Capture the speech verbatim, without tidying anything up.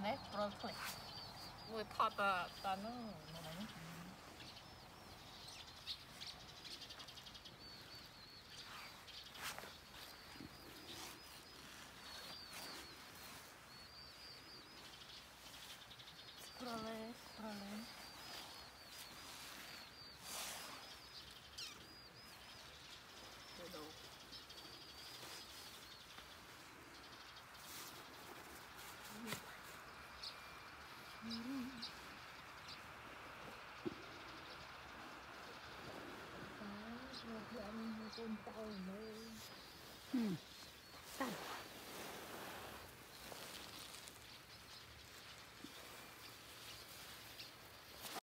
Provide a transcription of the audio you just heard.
đấy pro thôi vừa thọt ta ta nó pro lên pro lên đồ Ừ. Tắt.